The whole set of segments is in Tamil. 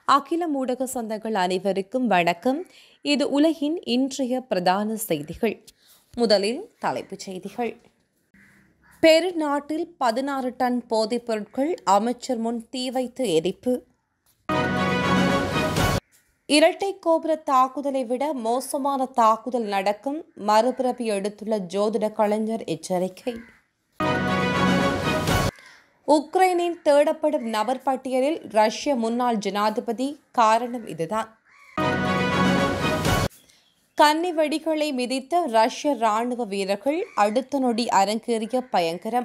அகிலம் ஊடக சொந்தங்கள் அனைவருக்கும் வணக்கம். இது உலகின் இன்றைய பிரதான செய்திகள். முதலில் தலைப்புச் செய்திகள். பெருநாட்டில் 16 டன் போதைப் பொருட்கள் அமைச்சர் முன் தீ வைத்து எரிப்பு. இரட்டை கோபுர தாக்குதலை விட மோசமான தாக்குதல் நடக்கும், மறுபிறவி எடுத்துள்ள ஜோதிட கலைஞர் எச்சரிக்கை. உக்ரைனின் தேடப்படும் நபர் பட்டியலில் ரஷ்ய முன்னாள் ஜனாதிபதி, காரணம் இதுதான். கன்னி வெடிகளை மிதித்த ரஷ்ய ராணுவ வீரர்கள், அடுத்த நொடி அரங்கேறிய பயங்கரம்.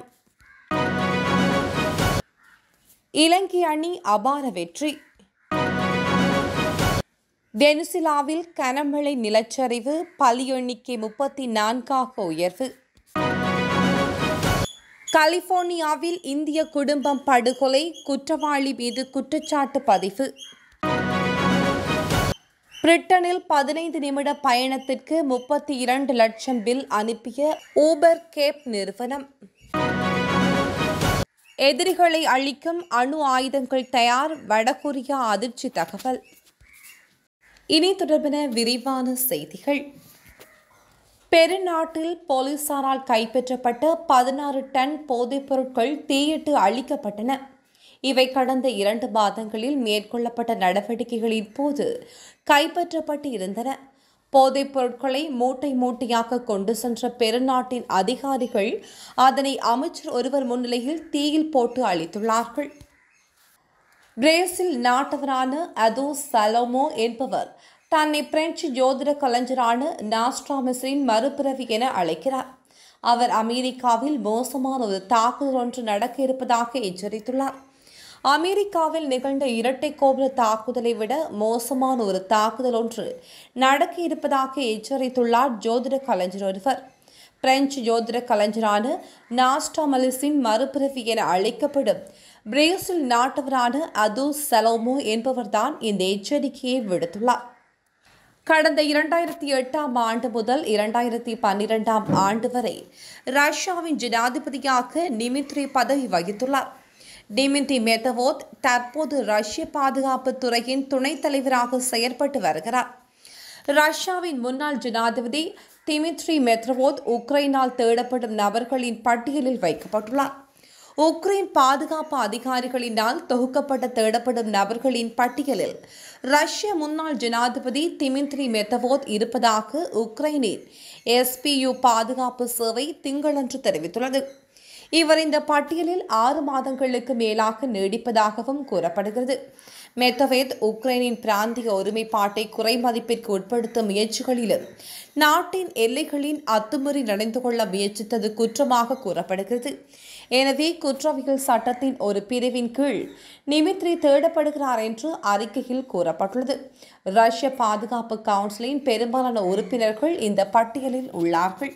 இலங்கை அணி அபார வெற்றி. வெனிசுலாவில் கனமழை, நிலச்சரிவு, பலி எண்ணிக்கை 34ஆக உயர்வு. கலிபோர்னியாவில் இந்திய குடும்பம் படுகொலை, குற்றவாளி மீது குற்றச்சாட்டு பதிவு. பிரிட்டனில் 15 நிமிட பயணத்திற்கு 32 லட்சம் பில் அனுப்பிய ஊபர் கேப் நிறுவனம். எதிரிகளை அழிக்கும் அணு ஆயுதங்கள் தயார், வடகொரியா அதிர்ச்சி தகவல். இனி தொடர்பான விரிவான செய்திகள். பெருநாட்டில் போலீசாரால் கைப்பற்றப்பட்ட 16 டன் போதைப் பொருட்கள் தீயிட்டு அழிக்கப்பட்டன. இவை கடந்த 2 மாதங்களில் மேற்கொள்ளப்பட்ட நடவடிக்கைகளின் போது கைப்பற்றப்பட்டு இருந்தன. போதைப் பொருட்களை மூட்டை மூட்டையாக கொண்டு சென்ற பெருநாட்டின் அதிகாரிகள் அதனை அமைச்சர் ஒருவர் முன்னிலையில் தீயில் போட்டு அழித்துள்ளார்கள். பிரேசில் நாட்டவரான அதோ சலோமோ என்பவர் தன்னை பிரெஞ்சு ஜோதிட கலைஞரான நாஸ்ட்ராமஸின் மறுபிறவி என அழைக்கிறார். அவர் அமெரிக்காவில் மோசமான ஒரு தாக்குதல் ஒன்று நடக்க இருப்பதாக எச்சரித்துள்ளார். அமெரிக்காவில் நிகழ்ந்த இரட்டை கோபுர தாக்குதலை விட மோசமான ஒரு தாக்குதல் ஒன்று நடக்க இருப்பதாக எச்சரித்துள்ளார் ஜோதிட கலைஞர் ஒருவர். பிரெஞ்சு ஜோதிட கலைஞரான நாஸ்ட்ராமஸின் மறுபிறவி என அழைக்கப்படும் பிரேசில் நாட்டவரான அதோ சலோமோ என்பவர்தான் இந்த எச்சரிக்கையை விடுத்துள்ளார். கடந்த 2008ஆம் ஆண்டு முதல் 2012ஆம் ஆண்டு வரை ரஷ்யாவின் ஜனாதிபதியாக டிமிட்ரி பதவி வகித்துள்ளார். டிமிட்ரி மெதவோத் தற்போது ரஷ்ய பாதுகாப்பு துறையின் துணைத் தலைவராக செயற்பட்டு வருகிறார். ரஷ்யாவின் முன்னாள் ஜனாதிபதி டிமிட்ரி மெத்வோத் உக்ரைனால் தேடப்படும் நபர்களின் பட்டியலில் வைக்கப்பட்டுள்ளார். உக்ரைன் பாதுகாப்பு அதிகாரிகளினால் தொகுக்கப்பட்ட தேடப்படும் நபர்களின் பட்டியலில் ரஷ்ய முன்னாள் ஜனாதிபதி டிமிட்ரி மெத்வோத் இருப்பதாக உக்ரைனின் SBU பாதுகாப்பு சேவை திங்களன்று தெரிவித்துள்ளது. இவர் இந்த பட்டியலில் 6 மாதங்களுக்கு மேலாக நீடிப்பதாகவும் கூறப்படுகிறது. மெத்வோத் உக்ரைனின் பிராந்திய ஒருமைப்பாட்டை குறைமதிப்பிற்கு உட்படுத்தும் முயற்சிகளிலும் நாட்டின் எல்லைகளின் அத்துமீறி நடந்து கொள்ள முயற்சித்தது குற்றமாக கூறப்படுகிறது. எனவே குற்றவியல் சட்டத்தின் ஒரு பிரிவின் கீழ் டிமிட்ரி தேடப்படுகிறார் என்று அறிக்கையில் கூறப்பட்டுள்ளது. ரஷ்ய பாதுகாப்பு கவுன்சிலின் பெரும்பாலான உறுப்பினர்கள் இந்த பட்டியலில் உள்ளார்கள்.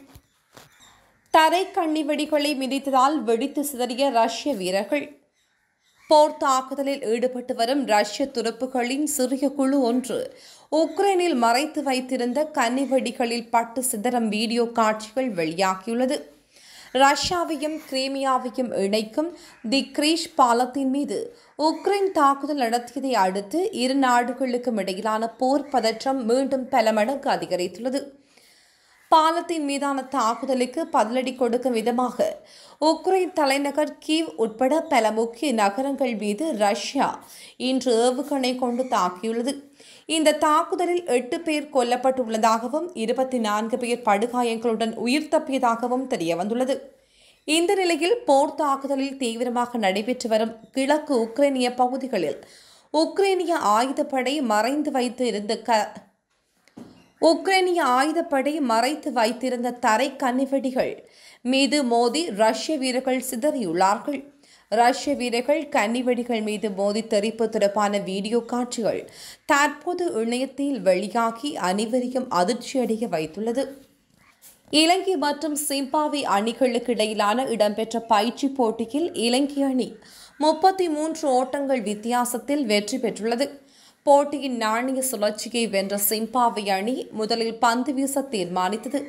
தரை கண்ணி வெடிகளை மிதித்ததால் வெடித்து சிதறிய ரஷ்ய வீரர்கள். போர் தாக்குதலில் ஈடுபட்டு வரும் ரஷ்ய துருப்புகளின் சிறிய குழு ஒன்று உக்ரைனில் மறைத்து வைத்திருந்த கன்னி வெடிகளில் பட்டு சிதறும் வீடியோ காட்சிகள் வெளியாகியுள்ளது. ரஷ்யாவையும் கிரீமியாவையும் இணைக்கும் தி கிரீஷ் பாலத்தின் மீது உக்ரைன் தாக்குதல் நடத்தியதை அடுத்து இரு நாடுகளுக்கும் இடையிலான போர் பதற்றம் மீண்டும் பல மடங்கு அதிகரித்துள்ளது. பாலத்தின் மீதான தாக்குதலுக்கு பதிலடி கொடுக்கும் விதமாக உக்ரைன் தலைநகர் கீவ் உட்பட பல முக்கிய நகரங்கள் மீது ரஷ்யா இன்று ஏவுகணை கொண்டு தாக்கியுள்ளது. இந்த தாக்குதலில் 8 பேர் கொல்லப்பட்டுள்ளதாகவும் 24 பேர் படுகாயங்களுடன் உயிர் தப்பியதாகவும் தெரியவந்துள்ளது. இந்த நிலையில் போர் தாக்குதலில் தீவிரமாக நடைபெற்று வரும் கிழக்கு உக்ரைனிய பகுதிகளில் உக்ரைனிய ஆயுதப்படை மறைத்து வைத்திருந்த தரை கன்னிவெடிகள் மீது மோதி ரஷ்ய வீரர்கள் சிதறியுள்ளார்கள். ரஷ்ய வீரர்கள் கன்னிவெடிகள் மீது மோதி தெரிப்பு தொடர்பான வீடியோ காட்சிகள் தற்போது இணையத்தில் வெளியாகி அனைவரையும் அதிர்ச்சியடைய வைத்துள்ளது. இலங்கை மற்றும் சிம்பாப்வே அணிகளுக்கு இடையிலான இடம்பெற்ற பயிற்சி போட்டியில் இலங்கை அணி 33 ஓட்டங்கள் வித்தியாசத்தில் வெற்றி பெற்றுள்ளது. போட்டியின் நாணய சுழற்சியை வென்ற சிம்பாப்வே அணி முதலில் பந்து வீச தீர்மானித்தது.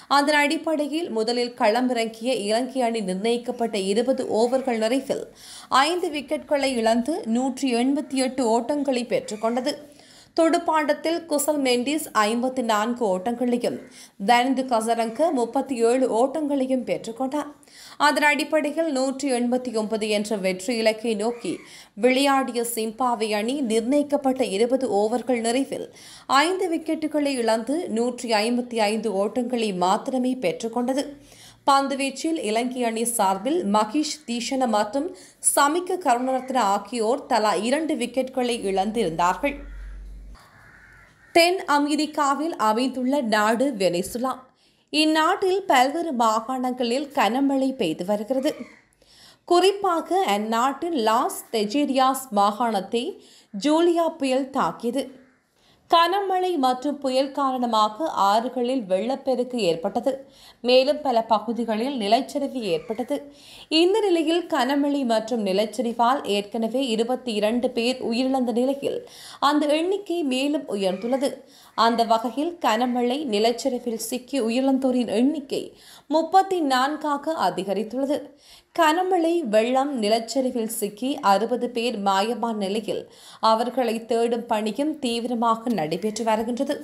அதன் அடிப்படையில் முதலில் களமிறங்கிய இலங்கை அணி நிர்ணயிக்கப்பட்ட 20 ஓவர்கள் நிறைவில் 5 விக்கெட்களை இழந்து 188 ஓட்டங்களை பெற்றுக்கொண்டது. துடுப்பாட்டத்தில் குசல் மெண்டிஸ் 54 ஓட்டங்களையும் தனிந்து கசரங்க 37 ஓட்டங்களையும் பெற்றுக்கொண்டார். அதன் அடிப்படையில் 189 என்ற வெற்றி இலக்கை நோக்கி விளையாடிய சிம்பாப்வே அணி நிர்ணயிக்கப்பட்ட 20 ஓவர்கள் நிறைவில் 5 விக்கெட்டுகளை இழந்து 155 ஓட்டங்களை மாத்திரமே பெற்றுக்கொண்டது. பந்துவீச்சில் இலங்கை அணி சார்பில் மகேஷ் தீஷண மற்றும் சமிக்க கருணரத்ன ஆகியோர் தலா 2 விக்கெட்களை இழந்திருந்தார்கள். தென் அமெரிக்காவில் அமைந்துள்ள நாடு வெனிசுலா. இந்நாட்டில் பல்வேறு மாகாணங்களில் கனமழை பெய்து வருகிறது. குறிப்பாக அந்நாட்டின் லாஸ் தெஜேரியாஸ் மாகாணத்தை ஜூலியா புயல் தாக்கியது. கனமழை மற்றும் புயல் காரணமாக ஆறுகளில் வெள்ளப்பெருக்கு ஏற்பட்டது. மேலும் பல பகுதிகளில் நிலச்சரிவு ஏற்பட்டது. இந்த நிலையில் கனமழை மற்றும் நிலச்சரிவால் ஏற்கனவே 22 பேர் உயிரிழந்த நிலையில் அந்த எண்ணிக்கை மேலும் உயர்ந்துள்ளது. அந்த வகையில் கனமழை நிலச்சரிவில் சிக்கி உயிரிழந்தோரின் எண்ணிக்கை 34ஆக அதிகரித்துள்ளது. கனமழை வெள்ளம் நிலச்சரிவில் சிக்கி 60 பேர் மாயமான நிலையில் அவர்களை தேடும் பணியும் தீவிரமாக நடைபெற்று வருகின்றது.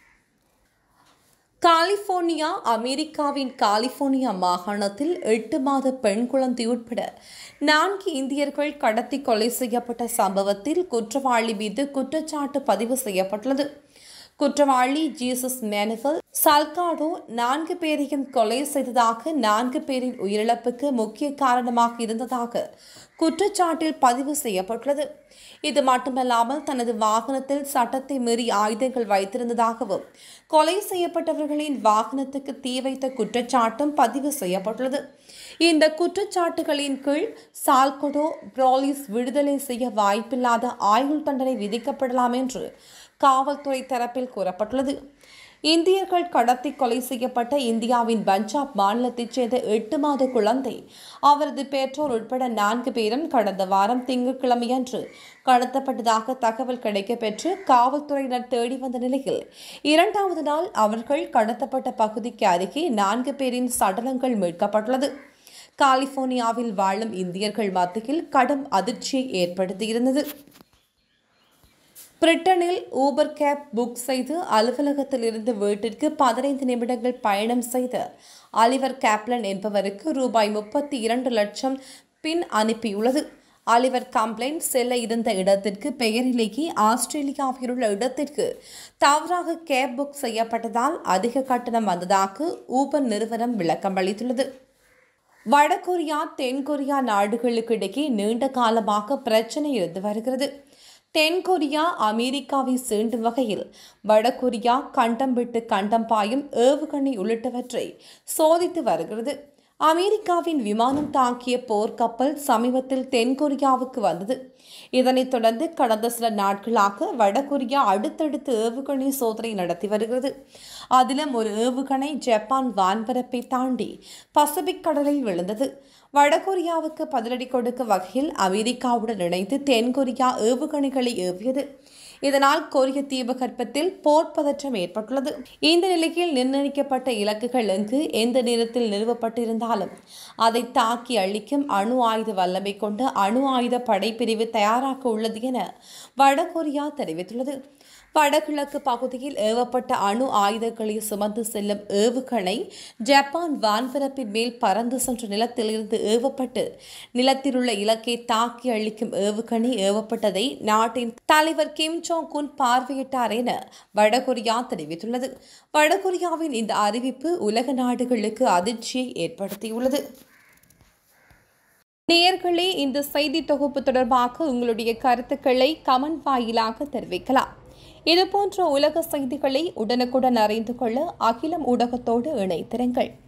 கலிபோர்னியா. அமெரிக்காவின் கலிபோர்னியா மாகாணத்தில் 8 மாத பெண் குழந்தை உட்பட 4 இந்தியர்கள் கடத்தி கொலை செய்யப்பட்ட சம்பவத்தில் குற்றவாளி மீது குற்றச்சாட்டு பதிவு செய்யப்பட்டுள்ளது. குற்றவாளி ஜீசஸ் மேனுவல் சல்காடோ 4 பேரையும் கொலை செய்ததாக 4 பேரின் உயிரிழப்புக்கு முக்கிய காரணமாக இருந்ததாக குற்றச்சாட்டில் பதிவு செய்யப்பட்டுள்ளது. இது மட்டுமல்லாமல் தனது வாகனத்தில் சட்டத்தை மீறி ஆயுதங்கள் வைத்திருந்ததாகவும் கொலை செய்யப்பட்டவர்களின் வாகனத்துக்கு தீ வைத்த குற்றச்சாட்டும் பதிவு செய்யப்பட்டுள்ளது. இந்த குற்றச்சாட்டுகளின் கீழ் சால்கடோ போலீஸ் விடுதலை செய்ய வாய்ப்பில்லாத ஆயுள் தண்டனை விதிக்கப்படலாம் என்று காவல்துறை தரப்பில் கூறப்பட்டுள்ளது. இந்தியர்கள் கடத்தி கொலை செய்யப்பட்ட இந்தியாவின் பஞ்சாப் மாநிலத்தைச் சேர்ந்த 8 மாத குழந்தை அவரது பெற்றோர் உட்பட 4 பேரும் கடந்த வாரம் திங்கட்கிழமையன்று கடத்தப்பட்டதாக தகவல் கிடைக்கப்பெற்று காவல்துறையினர் தேடி வந்த நிலையில் 2வது நாள் அவர்கள் கடத்தப்பட்ட பகுதிக்கு அருகே 4 பேரின் சடலங்கள் மீட்கப்பட்டுள்ளது. கலிபோர்னியாவில் வாழும் இந்தியர்கள் மத்தியில் கடும் அதிர்ச்சியை ஏற்படுத்தியிருந்தது. பிரிட்டனில் ஊபர் கேப் புக் செய்து அலுவலகத்தில் இருந்து வீட்டிற்கு 15 நிமிடங்கள் பயணம் செய்த ஆலிவர் கேப்லன் என்பவருக்கு ரூபாய் 32 லட்சம் பின் அனுப்பியுள்ளது. ஆலிவர் கம்ப்ளைன் செல்ல இருந்த இடத்திற்கு பெயரிலேயே ஆஸ்திரேலியாவில் உள்ள இடத்திற்கு தவறாக கேப் புக் செய்யப்பட்டதால் அதிக கட்டணம் வந்ததாக ஊபர் நிறுவனம் விளக்கம் அளித்துள்ளது. வடகொரியா தென்கொரியா நாடுகளுக்கு இடையே நீண்ட காலமாக பிரச்சனை இருந்து வருகிறது. தென்கொரியா அமெரிக்காவை சீண்டும் வகையில் வடகொரியா கண்டம் விட்டு கண்டம் பாயும் ஏவுகணை உள்ளிட்டவற்றை சோதித்து வருகிறது. அமெரிக்காவின் விமானம் தாக்கிய போர்க்கப்பல் சமீபத்தில் தென்கொரியாவுக்கு வந்தது. இதனைத் தொடர்ந்து கடந்த சில நாட்களாக வடகொரியா அடுத்தடுத்து ஏவுகணை சோதனை நடத்தி வருகிறது. அதிலும் ஒரு ஏவுகணை ஜப்பான் வான்பரப்பை தாண்டி பசிபிக் கடலில் விழுந்தது. வடகொரியாவுக்கு பதிலடி கொடுக்க வகையில் அமெரிக்காவுடன் இணைந்து தென்கொரியா ஏவுகணைகளை ஏவியது. இதனால் கொரிய தீபகற்பத்தில் போர் பதற்றம் ஏற்பட்டுள்ளது. இந்த நிலையில் நிர்ணயிக்கப்பட்ட இலக்குகள் எங்கு எந்த நேரத்தில் நிறுவப்பட்டிருந்தாலும் அதை தாக்கி அழிக்கும் அணு ஆயுத வல்லமை கொண்ட அணு ஆயுத படைப்பிரிவு தயாராக உள்ளது என வடகொரியா தெரிவித்துள்ளது. வடகிழக்கு பகுதியில் ஏவப்பட்ட அணு ஆயுதங்களை சுமந்து செல்லும் ஏவுகணை ஜப்பான் வான்பரப்பின் மேல் பறந்து சென்ற நிலத்தில் இருந்து ஏவப்பட்டு நிலத்தில் உள்ள இலக்கை தாக்கி அழிக்கும் ஏவுகணை ஏவப்பட்டதை நாட்டின் தலைவர் கிம் ஜோங் உன் பார்வையிட்டார் என வடகொரியா தெரிவித்துள்ளது. வடகொரியாவின் இந்த அறிவிப்பு உலக நாடுகளுக்கு அதிர்ச்சியை ஏற்படுத்தியுள்ளது. நேயர்களே, இந்த செய்தி தொகுப்பு தொடர்பாக உங்களுடைய கருத்துக்களை கமெண்ட் வாயிலாக தெரிவிக்கலாம். இதுபோன்ற உலக செய்திகளை உடனுக்குடன் அறிந்து கொள்ள அகிலம் ஊடகத்தோடு இணைத்திருங்கள்.